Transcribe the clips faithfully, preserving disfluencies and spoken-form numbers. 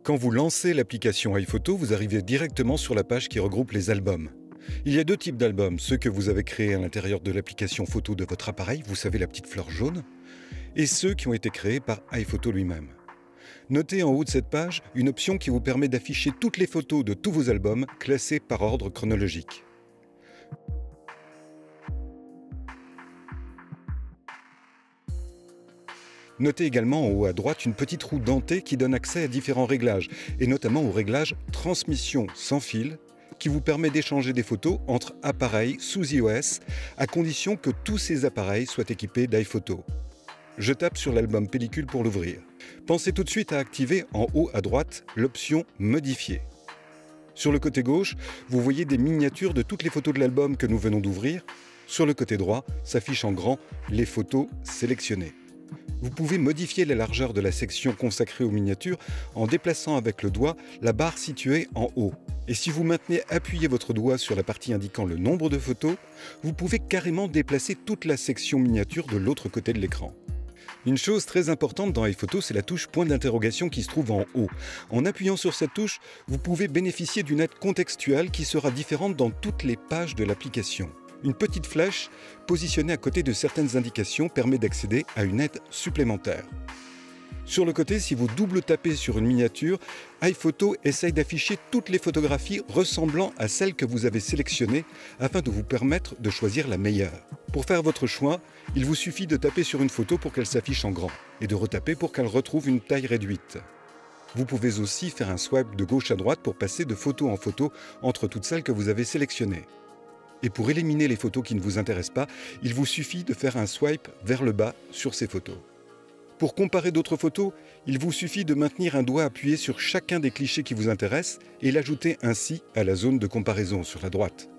Quand vous lancez l'application iPhoto, vous arrivez directement sur la page qui regroupe les albums. Il y a deux types d'albums, ceux que vous avez créés à l'intérieur de l'application photo de votre appareil, vous savez la petite fleur jaune, et ceux qui ont été créés par iPhoto lui-même. Notez en haut de cette page une option qui vous permet d'afficher toutes les photos de tous vos albums classés par ordre chronologique. Notez également en haut à droite une petite roue dentée qui donne accès à différents réglages, et notamment au réglage transmission sans fil, qui vous permet d'échanger des photos entre appareils sous iOS, à condition que tous ces appareils soient équipés d'iPhoto. Je tape sur l'album pellicule pour l'ouvrir. Pensez tout de suite à activer en haut à droite l'option « Modifier ». Sur le côté gauche, vous voyez des miniatures de toutes les photos de l'album que nous venons d'ouvrir. Sur le côté droit, s'affichent en grand les photos sélectionnées. Vous pouvez modifier la largeur de la section consacrée aux miniatures en déplaçant avec le doigt la barre située en haut. Et si vous maintenez appuyé votre doigt sur la partie indiquant le nombre de photos, vous pouvez carrément déplacer toute la section miniature de l'autre côté de l'écran. Une chose très importante dans iPhoto, c'est la touche point d'interrogation qui se trouve en haut. En appuyant sur cette touche, vous pouvez bénéficier d'une aide contextuelle qui sera différente dans toutes les pages de l'application. Une petite flèche positionnée à côté de certaines indications permet d'accéder à une aide supplémentaire. Sur le côté, si vous double tapez sur une miniature, iPhoto essaye d'afficher toutes les photographies ressemblant à celles que vous avez sélectionnées afin de vous permettre de choisir la meilleure. Pour faire votre choix, il vous suffit de taper sur une photo pour qu'elle s'affiche en grand et de retaper pour qu'elle retrouve une taille réduite. Vous pouvez aussi faire un swipe de gauche à droite pour passer de photo en photo entre toutes celles que vous avez sélectionnées. Et pour éliminer les photos qui ne vous intéressent pas, il vous suffit de faire un swipe vers le bas sur ces photos. Pour comparer d'autres photos, il vous suffit de maintenir un doigt appuyé sur chacun des clichés qui vous intéressent et l'ajouter ainsi à la zone de comparaison sur la droite.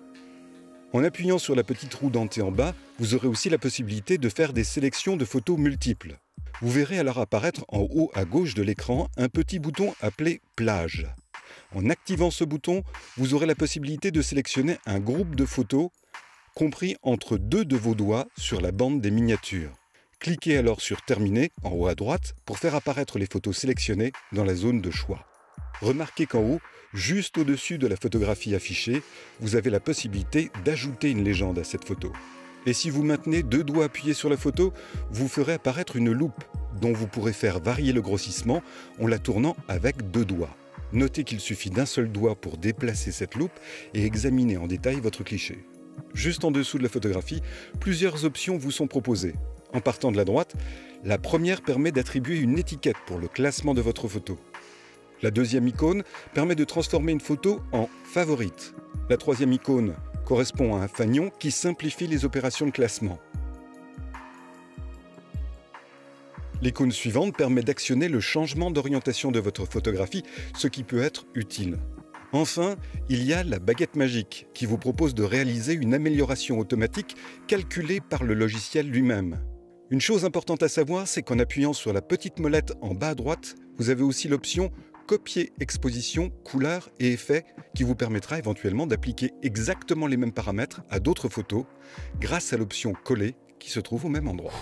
En appuyant sur la petite roue dentée en bas, vous aurez aussi la possibilité de faire des sélections de photos multiples. Vous verrez alors apparaître en haut à gauche de l'écran un petit bouton appelé « Plage ». En activant ce bouton, vous aurez la possibilité de sélectionner un groupe de photos compris entre deux de vos doigts sur la bande des miniatures. Cliquez alors sur « Terminer » en haut à droite pour faire apparaître les photos sélectionnées dans la zone de choix. Remarquez qu'en haut, juste au-dessus de la photographie affichée, vous avez la possibilité d'ajouter une légende à cette photo. Et si vous maintenez deux doigts appuyés sur la photo, vous ferez apparaître une loupe dont vous pourrez faire varier le grossissement en la tournant avec deux doigts. Notez qu'il suffit d'un seul doigt pour déplacer cette loupe et examiner en détail votre cliché. Juste en dessous de la photographie, plusieurs options vous sont proposées. En partant de la droite, la première permet d'attribuer une étiquette pour le classement de votre photo. La deuxième icône permet de transformer une photo en favorite. La troisième icône correspond à un fanion qui simplifie les opérations de classement. L'icône suivante permet d'actionner le changement d'orientation de votre photographie, ce qui peut être utile. Enfin, il y a la baguette magique qui vous propose de réaliser une amélioration automatique calculée par le logiciel lui-même. Une chose importante à savoir, c'est qu'en appuyant sur la petite molette en bas à droite, vous avez aussi l'option « Copier exposition, couleurs et effets » qui vous permettra éventuellement d'appliquer exactement les mêmes paramètres à d'autres photos grâce à l'option « Coller » qui se trouve au même endroit.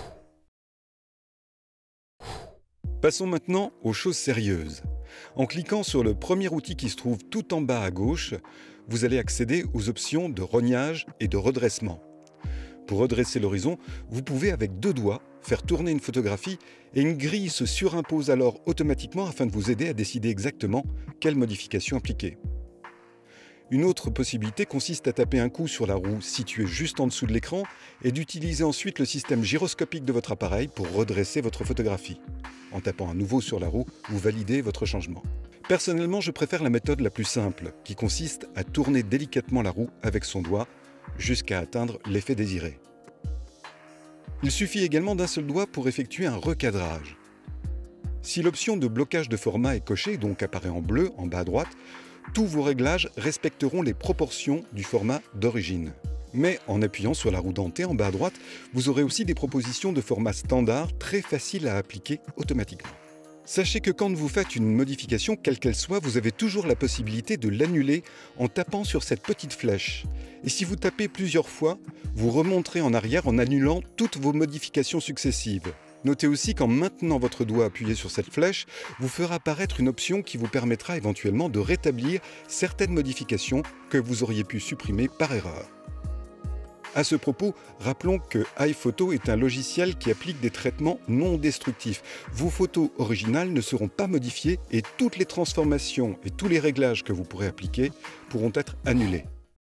Passons maintenant aux choses sérieuses. En cliquant sur le premier outil qui se trouve tout en bas à gauche, vous allez accéder aux options de rognage et de redressement. Pour redresser l'horizon, vous pouvez avec deux doigts faire tourner une photographie et une grille se surimpose alors automatiquement afin de vous aider à décider exactement quelle modification appliquer. Une autre possibilité consiste à taper un coup sur la roue située juste en dessous de l'écran et d'utiliser ensuite le système gyroscopique de votre appareil pour redresser votre photographie. En tapant à nouveau sur la roue, vous validez votre changement. Personnellement, je préfère la méthode la plus simple, qui consiste à tourner délicatement la roue avec son doigt jusqu'à atteindre l'effet désiré. Il suffit également d'un seul doigt pour effectuer un recadrage. Si l'option de blocage de format est cochée, donc apparaît en bleu en bas à droite, tous vos réglages respecteront les proportions du format d'origine. Mais en appuyant sur la roue dentée en bas à droite, vous aurez aussi des propositions de format standard très faciles à appliquer automatiquement. Sachez que quand vous faites une modification, quelle qu'elle soit, vous avez toujours la possibilité de l'annuler en tapant sur cette petite flèche. Et si vous tapez plusieurs fois, vous remonterez en arrière en annulant toutes vos modifications successives. Notez aussi qu'en maintenant votre doigt appuyé sur cette flèche, vous fera apparaître une option qui vous permettra éventuellement de rétablir certaines modifications que vous auriez pu supprimer par erreur. À ce propos, rappelons que iPhoto est un logiciel qui applique des traitements non destructifs. Vos photos originales ne seront pas modifiées et toutes les transformations et tous les réglages que vous pourrez appliquer pourront être annulés.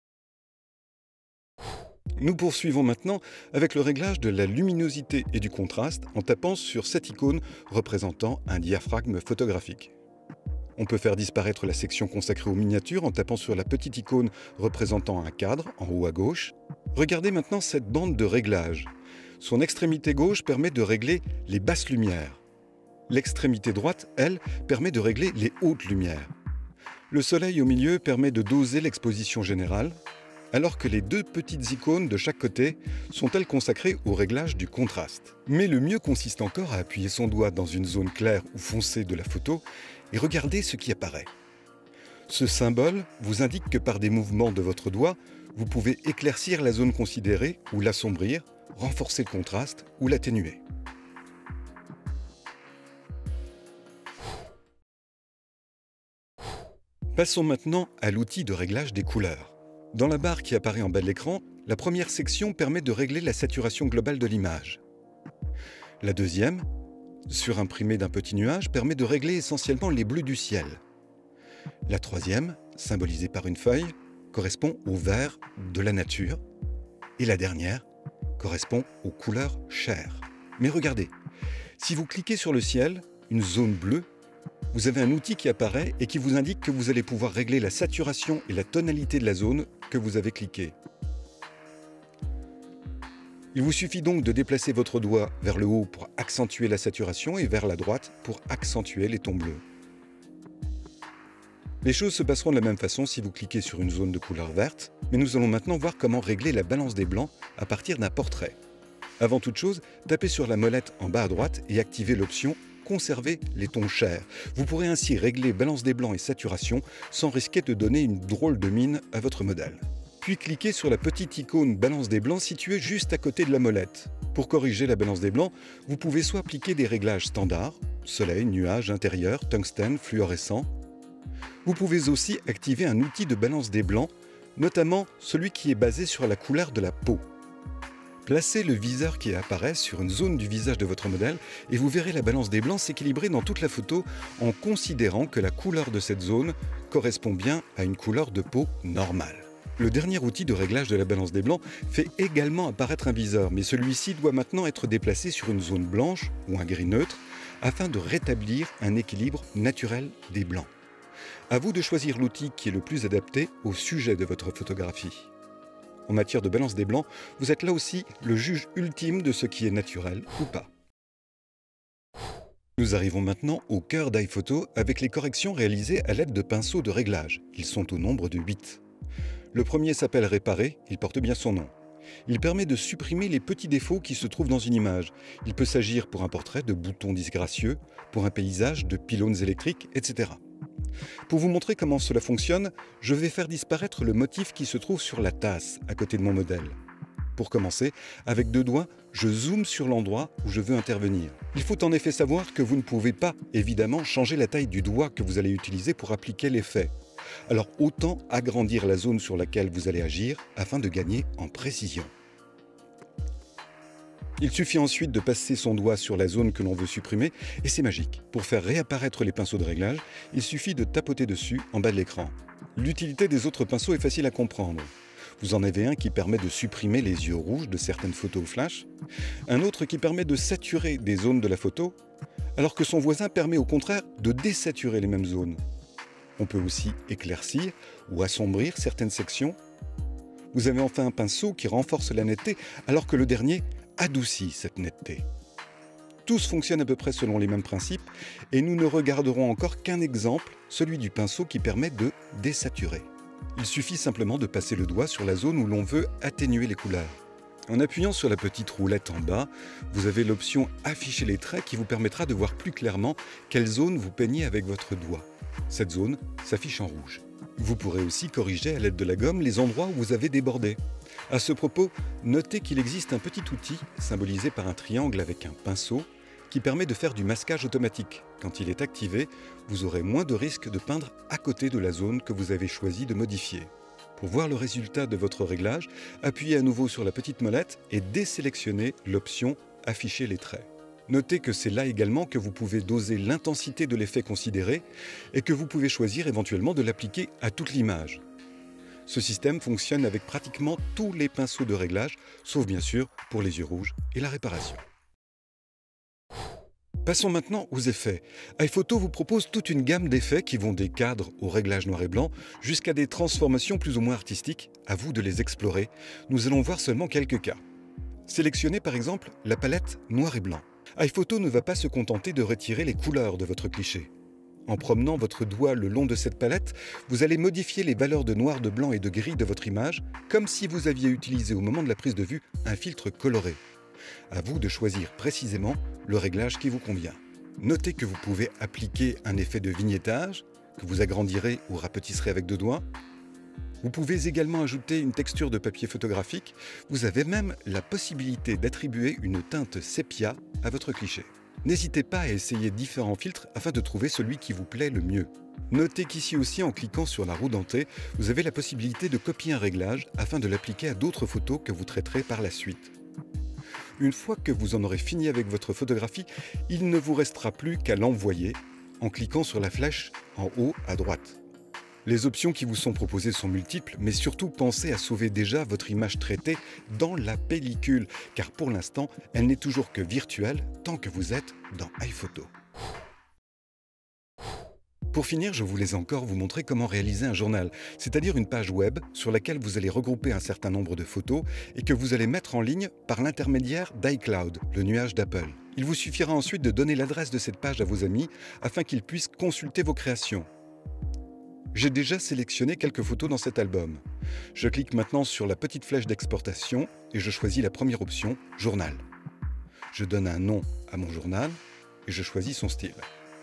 Nous poursuivons maintenant avec le réglage de la luminosité et du contraste en tapant sur cette icône représentant un diaphragme photographique. On peut faire disparaître la section consacrée aux miniatures en tapant sur la petite icône représentant un cadre en haut à gauche. Regardez maintenant cette bande de réglage. Son extrémité gauche permet de régler les basses lumières. L'extrémité droite, elle, permet de régler les hautes lumières. Le soleil au milieu permet de doser l'exposition générale, alors que les deux petites icônes de chaque côté sont elles consacrées au réglage du contraste. Mais le mieux consiste encore à appuyer son doigt dans une zone claire ou foncée de la photo et regardez ce qui apparaît. Ce symbole vous indique que par des mouvements de votre doigt, vous pouvez éclaircir la zone considérée ou l'assombrir, renforcer le contraste ou l'atténuer. Passons maintenant à l'outil de réglage des couleurs. Dans la barre qui apparaît en bas de l'écran, la première section permet de régler la saturation globale de l'image. La deuxième, surimprimée d'un petit nuage, permet de régler essentiellement les bleus du ciel. La troisième, symbolisée par une feuille, correspond au vert de la nature. Et la dernière correspond aux couleurs chères. Mais regardez, si vous cliquez sur le ciel, une zone bleue, vous avez un outil qui apparaît et qui vous indique que vous allez pouvoir régler la saturation et la tonalité de la zone que vous avez cliqué. Il vous suffit donc de déplacer votre doigt vers le haut pour accentuer la saturation et vers la droite pour accentuer les tons bleus. Les choses se passeront de la même façon si vous cliquez sur une zone de couleur verte, mais nous allons maintenant voir comment régler la balance des blancs à partir d'un portrait. Avant toute chose, tapez sur la molette en bas à droite et activez l'option Conserver les tons chers. Vous pourrez ainsi régler balance des blancs et saturation sans risquer de donner une drôle de mine à votre modèle. Puis cliquez sur la petite icône balance des blancs située juste à côté de la molette. Pour corriger la balance des blancs, vous pouvez soit appliquer des réglages standards, soleil, nuage, intérieur, tungstène, fluorescent. Vous pouvez aussi activer un outil de balance des blancs, notamment celui qui est basé sur la couleur de la peau. Placez le viseur qui apparaît sur une zone du visage de votre modèle et vous verrez la balance des blancs s'équilibrer dans toute la photo en considérant que la couleur de cette zone correspond bien à une couleur de peau normale. Le dernier outil de réglage de la balance des blancs fait également apparaître un viseur, mais celui-ci doit maintenant être déplacé sur une zone blanche ou un gris neutre afin de rétablir un équilibre naturel des blancs. À vous de choisir l'outil qui est le plus adapté au sujet de votre photographie. En matière de balance des blancs, vous êtes là aussi le juge ultime de ce qui est naturel ou pas. Nous arrivons maintenant au cœur d'iPhoto avec les corrections réalisées à l'aide de pinceaux de réglage. Ils sont au nombre de huit. Le premier s'appelle Réparer, il porte bien son nom. Il permet de supprimer les petits défauts qui se trouvent dans une image. Il peut s'agir pour un portrait de boutons disgracieux, pour un paysage de pylônes électriques, et cetera. Pour vous montrer comment cela fonctionne, je vais faire disparaître le motif qui se trouve sur la tasse à côté de mon modèle. Pour commencer, avec deux doigts, je zoome sur l'endroit où je veux intervenir. Il faut en effet savoir que vous ne pouvez pas, évidemment, changer la taille du doigt que vous allez utiliser pour appliquer l'effet. Alors autant agrandir la zone sur laquelle vous allez agir afin de gagner en précision. Il suffit ensuite de passer son doigt sur la zone que l'on veut supprimer et c'est magique. Pour faire réapparaître les pinceaux de réglage, il suffit de tapoter dessus en bas de l'écran. L'utilité des autres pinceaux est facile à comprendre. Vous en avez un qui permet de supprimer les yeux rouges de certaines photos au flash, un autre qui permet de saturer des zones de la photo, alors que son voisin permet au contraire de désaturer les mêmes zones. On peut aussi éclaircir ou assombrir certaines sections. Vous avez enfin un pinceau qui renforce la netteté, alors que le dernier adoucit cette netteté. Tous fonctionnent à peu près selon les mêmes principes et nous ne regarderons encore qu'un exemple, celui du pinceau qui permet de désaturer. Il suffit simplement de passer le doigt sur la zone où l'on veut atténuer les couleurs. En appuyant sur la petite roulette en bas, vous avez l'option Afficher les traits qui vous permettra de voir plus clairement quelle zone vous peignez avec votre doigt. Cette zone s'affiche en rouge. Vous pourrez aussi corriger à l'aide de la gomme les endroits où vous avez débordé. À ce propos, notez qu'il existe un petit outil symbolisé par un triangle avec un pinceau qui permet de faire du masquage automatique. Quand il est activé, vous aurez moins de risques de peindre à côté de la zone que vous avez choisi de modifier. Pour voir le résultat de votre réglage, appuyez à nouveau sur la petite molette et désélectionnez l'option « Afficher les traits ». Notez que c'est là également que vous pouvez doser l'intensité de l'effet considéré et que vous pouvez choisir éventuellement de l'appliquer à toute l'image. Ce système fonctionne avec pratiquement tous les pinceaux de réglage, sauf bien sûr pour les yeux rouges et la réparation. Passons maintenant aux effets. iPhoto vous propose toute une gamme d'effets qui vont des cadres au réglage noir et blanc jusqu'à des transformations plus ou moins artistiques. À vous de les explorer. Nous allons voir seulement quelques cas. Sélectionnez par exemple la palette noir et blanc. iPhoto ne va pas se contenter de retirer les couleurs de votre cliché. En promenant votre doigt le long de cette palette, vous allez modifier les valeurs de noir, de blanc et de gris de votre image, comme si vous aviez utilisé au moment de la prise de vue un filtre coloré. À vous de choisir précisément le réglage qui vous convient. Notez que vous pouvez appliquer un effet de vignettage, que vous agrandirez ou rapetisserez avec deux doigts. Vous pouvez également ajouter une texture de papier photographique. Vous avez même la possibilité d'attribuer une teinte sépia à votre cliché. N'hésitez pas à essayer différents filtres afin de trouver celui qui vous plaît le mieux. Notez qu'ici aussi, en cliquant sur la roue dentée, vous avez la possibilité de copier un réglage afin de l'appliquer à d'autres photos que vous traiterez par la suite. Une fois que vous en aurez fini avec votre photographie, il ne vous restera plus qu'à l'envoyer en cliquant sur la flèche en haut à droite. Les options qui vous sont proposées sont multiples, mais surtout pensez à sauver déjà votre image traitée dans la pellicule, car pour l'instant, elle n'est toujours que virtuelle tant que vous êtes dans iPhoto. Pour finir, je voulais encore vous montrer comment réaliser un journal, c'est-à-dire une page web sur laquelle vous allez regrouper un certain nombre de photos et que vous allez mettre en ligne par l'intermédiaire d'iCloud, le nuage d'Apple. Il vous suffira ensuite de donner l'adresse de cette page à vos amis afin qu'ils puissent consulter vos créations. J'ai déjà sélectionné quelques photos dans cet album. Je clique maintenant sur la petite flèche d'exportation et je choisis la première option, Journal. Je donne un nom à mon journal et je choisis son style.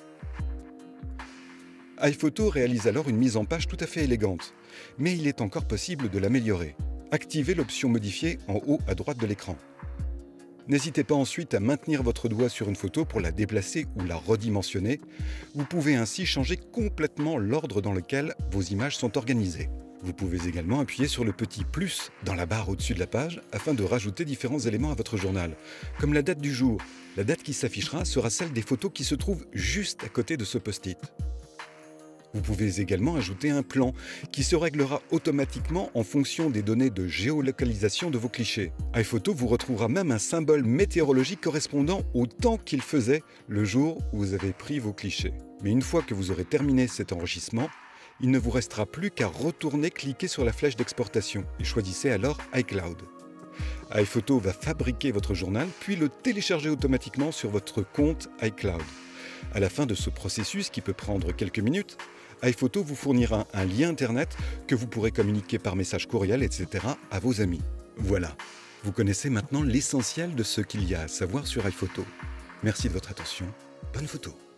iPhoto réalise alors une mise en page tout à fait élégante, mais il est encore possible de l'améliorer. Activez l'option Modifier en haut à droite de l'écran. N'hésitez pas ensuite à maintenir votre doigt sur une photo pour la déplacer ou la redimensionner. Vous pouvez ainsi changer complètement l'ordre dans lequel vos images sont organisées. Vous pouvez également appuyer sur le petit plus dans la barre au-dessus de la page afin de rajouter différents éléments à votre journal, comme la date du jour. La date qui s'affichera sera celle des photos qui se trouvent juste à côté de ce post-it. Vous pouvez également ajouter un plan qui se réglera automatiquement en fonction des données de géolocalisation de vos clichés. iPhoto vous retrouvera même un symbole météorologique correspondant au temps qu'il faisait le jour où vous avez pris vos clichés. Mais une fois que vous aurez terminé cet enregistrement, il ne vous restera plus qu'à retourner cliquer sur la flèche d'exportation et choisissez alors iCloud. iPhoto va fabriquer votre journal puis le télécharger automatiquement sur votre compte iCloud. À la fin de ce processus, qui peut prendre quelques minutes, iPhoto vous fournira un lien internet que vous pourrez communiquer par message courriel, et cetera à vos amis. Voilà, vous connaissez maintenant l'essentiel de ce qu'il y a à savoir sur iPhoto. Merci de votre attention, bonne photo.